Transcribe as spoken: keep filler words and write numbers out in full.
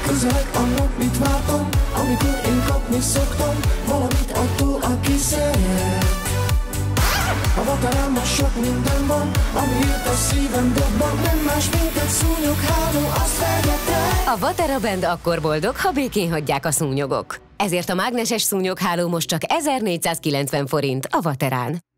Közeleg a nap, mit vártam, amikor én kapni szoktam valamit attól, aki szeret. A vaterán most sok minden van, amiért a szívem dobban. Nem más, mint egy szúnyogháló, azt vegyete. A Vatera Band akkor boldog, ha békén hagyják a szúnyogok. Ezért a mágneses szúnyogháló most csak ezernégyszázkilencven forint a Vaterán.